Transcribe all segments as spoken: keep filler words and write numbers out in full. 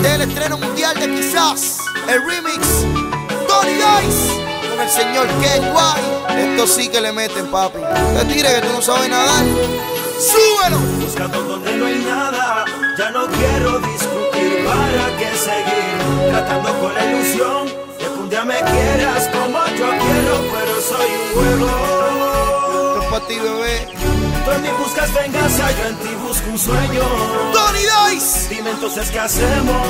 Este es el estreno mundial de Quizás, el remix Tony Dice con el señor Ken White. Esto sí que le meten, papi. Te tire que tú no sabes nadar. ¡Súbelo! Buscando donde no hay nada, ya no quiero discutir. ¿Para qué seguir tratando con la ilusión de que un día me quieras como yo quiero? Pero soy un juego. Esto es para ti, bebé. Tú en mí buscas venganza, yo en ti busco un sueño. Tony Dice. Dime entonces qué hacemos.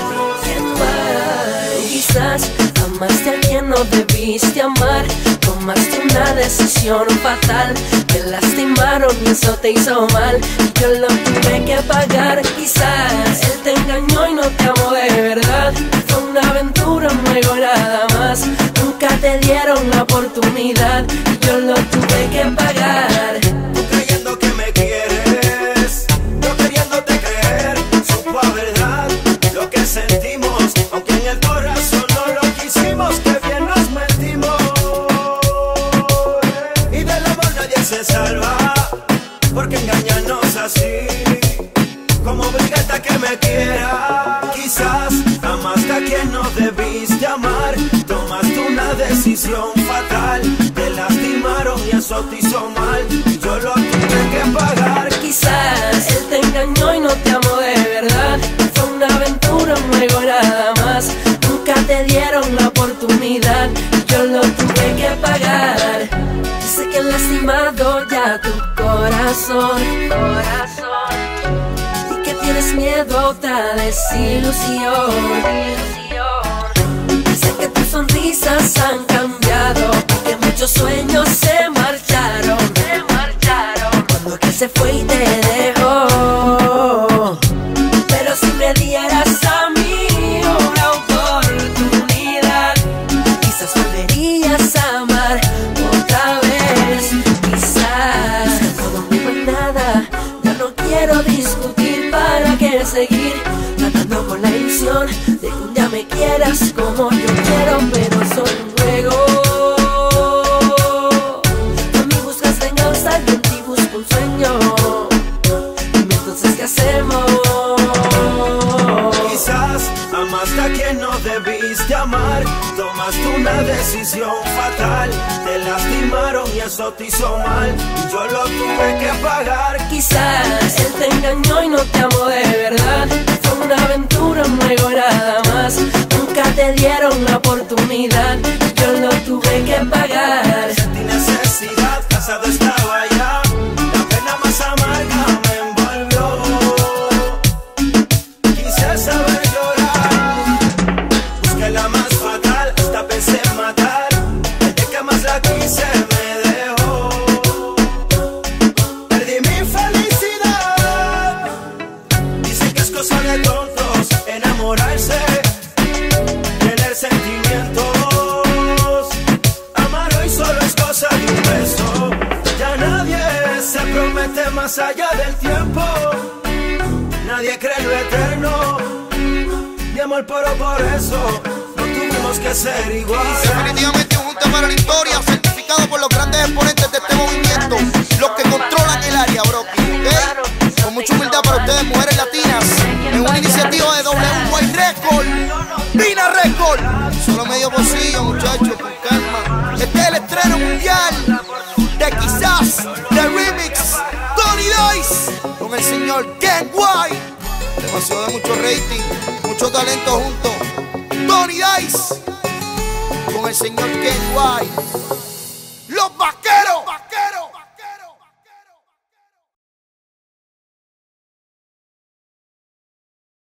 Quizás amaste a quien no debiste amar. Tomaste una decisión fatal. Te lastimaron y eso te hizo mal. Y yo lo tuve que pagar. Quizás él te engañó y no te amó de verdad. Fue una aventura, un juego nada más. Nunca te dieron la oportunidad. Y yo lo tuve que pagar. Tú creyendo que me quieres, yo queriéndote creer. Supo a verdad lo que sentimos, aunque en el corazón no lo quisimos. Que bien nos mentimos. Y del amor nadie se salva, porque engañarnos así, como obligarte a que me quiera. Quizás amaste a quien no debiste amar. Tomaste una decisión fatal. Te lastimaron y eso te hizo mal. Y yo lo tuve que pagar. Quizás él te engañó y no te amó de verdad. Fue una aventura, un juego nada más. Nunca te dieron la oportunidad. Y yo lo tuve que pagar. Dice que han lastimado ya tu corazón, corazón. Y que tienes miedo a otra desilusión. Dice que tus sonrisas han cambiado, que muchos sueños se marcharon, se marcharon cuando aquel se fue y te dejó. Pero si me dieras a mí una oportunidad, quizás volverías a amar otra vez. Quizás todo no es nada, ya no quiero discutir. ¿Para qué seguir tratando con la ilusión de que un día me quieras como yo quiero? Pero soy un juego. Tú en mí buscas venganza, yo en ti busco un sueño. Dime entonces qué hacemos. Quizás amaste a quien no debiste amar. Tomaste una decisión fatal. Te lastimaron y eso te hizo mal. Y yo lo tuve que pagar. Quizás él te engañó y no te amó de verdad. Fue una aventura, un juego nada más. Nunca te dieron la oportunidad. Yo lo tuve que pagar. Sentí necesidad, casado estaba ya. La pena más amarga me envolvió. Quise saber llorar. Busqué la más fatal, hasta pensé en matar. El día que más la quise me dejó. Perdí mi felicidad. Dicen que es cosa de tontos enamorarse, tener sentimientos. Amar hoy solo es cosa de un beso. Ya nadie se promete más allá del tiempo. Nadie cree en lo eterno. Mi amor, pero por eso no tuvimos que ser iguales. Definitivamente un junte para la historia, certificado por los grandes exponentes de este movimiento, los que controlan el área, bro. ¿Okay? Con mucha humildad para ustedes, mujeres latinas, en una iniciativa de W White Record, Vina Record. Solo medio pocillo, muchachos, con calma. Este es el estreno mundial de Quizás, de remix Tony Dice con el señor Ken White. Demasiado de mucho rating, mucho talento junto. Tony Dice con el señor Ken White.